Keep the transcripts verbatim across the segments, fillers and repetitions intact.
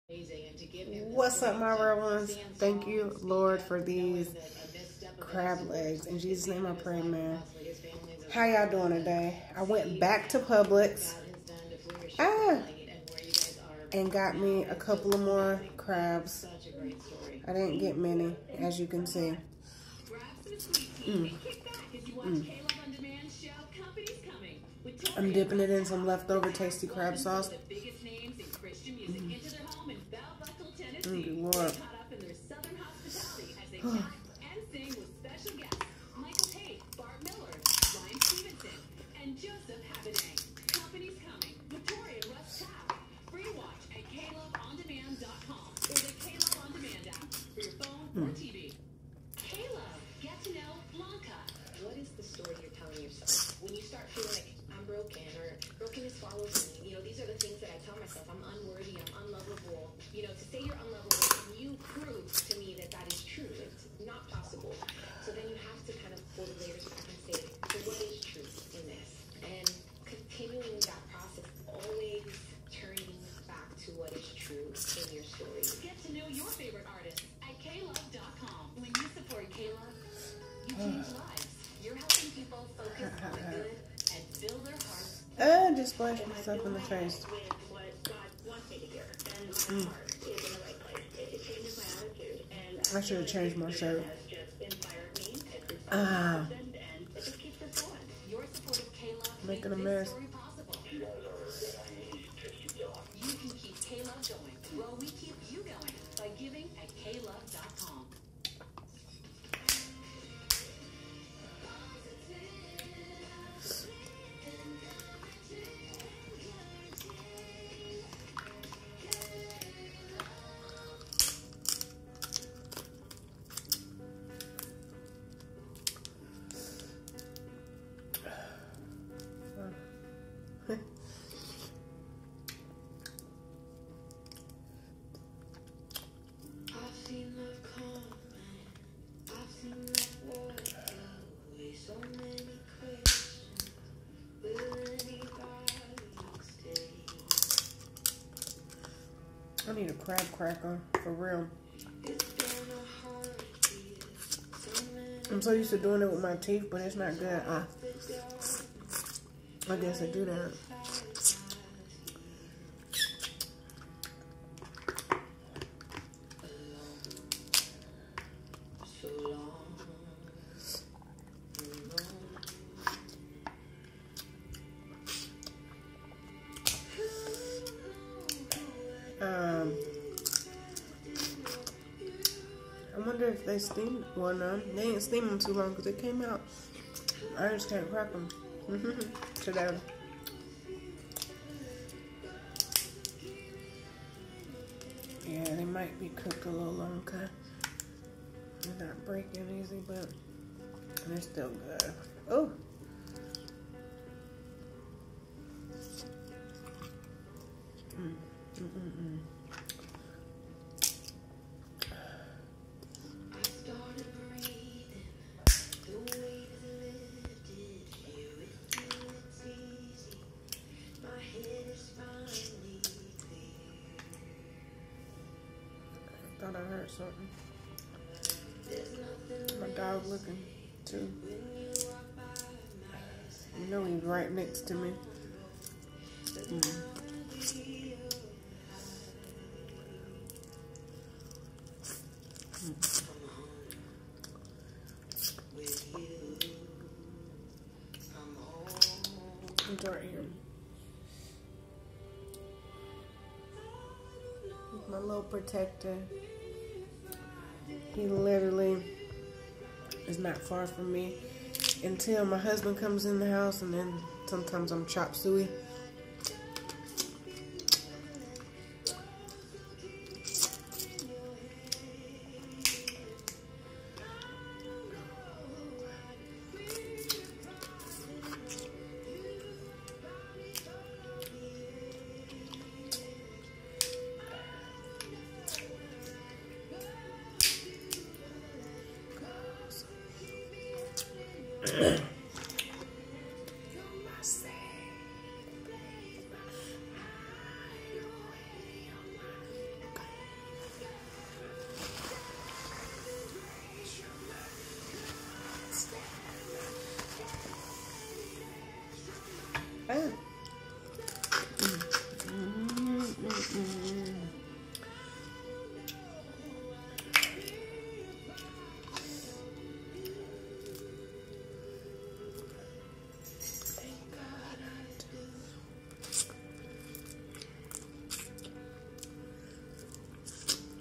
What's up, my real ones? Thank you, Lord, for these crab legs. In Jesus' name I pray, man. How y'all doing today? I went back to Publix ah, and got me a couple of more crabs. I didn't get many, as you can see. Mm. Mm. I'm dipping it in some leftover tasty crab sauce. Mm. Mm, Lord. Mm. Get to know Blanca. What is the story you're telling yourself when you start feeling like I'm broken or brokenness follows me? You know, these are the things that I tell myself. I'm unworthy. I'm unlovable. You know, to say you're unlovable, and you prove to me that that is true. It's not possible. So then you have to kind of pull the layers back and say, so what is truth in this? And continuing that process, always turning back to what is true in your story. Get to know your favorite artist at K love dot com. When you support K love, you change lives. You're helping people focus on the good and build their hearts. I just splashed myself in the face. Mm. I should have changed my shirt. Ah, making a mess. You can keep K love going. Well, we keep you going by giving at K love dot com. I need a crab cracker, for real. I'm so used to doing it with my teeth, but it's not good. Uh, I guess I do that. Um, I wonder if they steamed one. Well, no, they didn't steam them too long because they came out. I just can't crack them today. Yeah, they might be cooked a little longer. They're not breaking easy, but they're still good. Oh. Mm. Mm-mm-mm. I thought I heard something. My dog looking too. You know he's right next to me. Mm. It's right here. My little protector. He literally is not far from me until my husband comes in the house, and then sometimes I'm chop suey.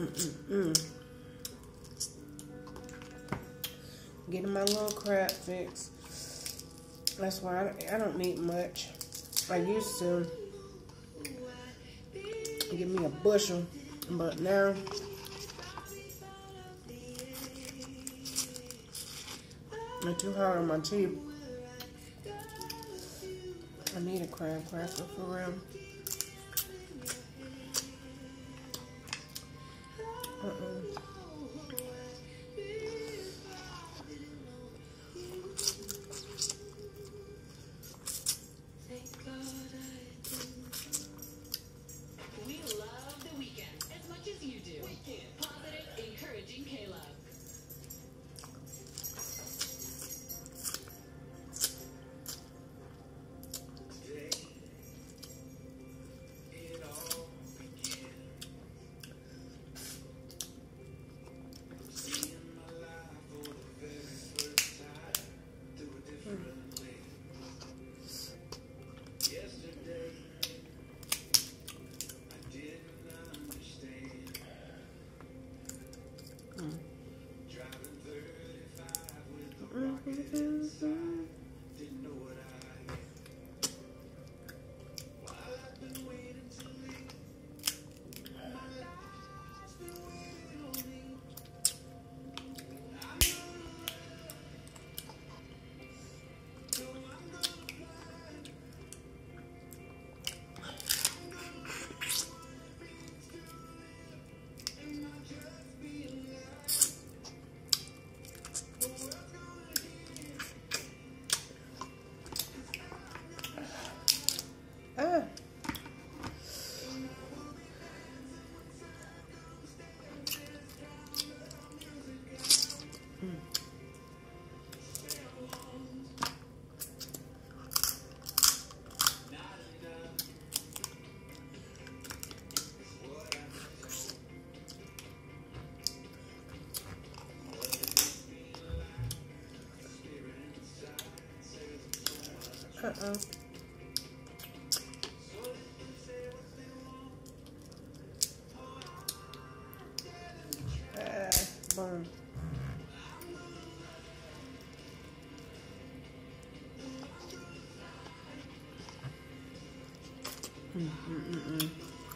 Mm-mm-mm. Getting my little crab fix. That's why I, I don't eat much. I used to give me a bushel, but now they're too hard on my teeth. I need a crab cracker for real. Uh-uh. We love the weekend as much as you do. Weekend. Positive, encouraging K-Love. Ah. Mm. Uh-uh. Ah, boom. Mm, mm, mm, mm.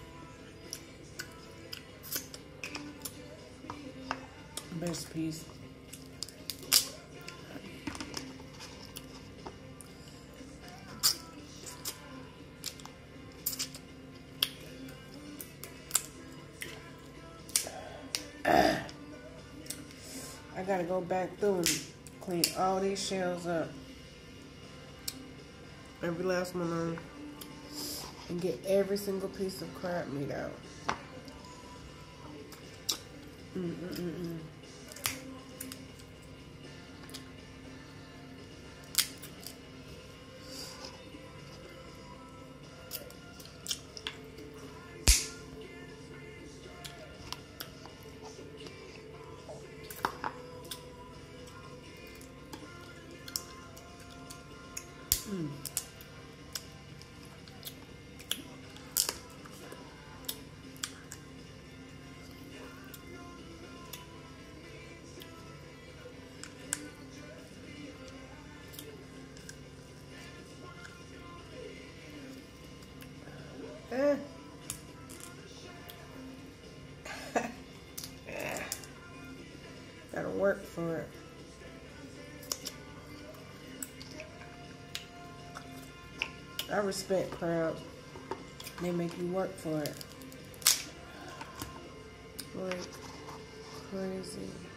Best piece. Ah. I gotta go back through and clean all these shells up. Every last one of them. And get every single piece of crab meat out. Mm-mm-mm-mm. Mm. Eh. Gotta work for it. I respect crowds. They make you work for it. Like crazy.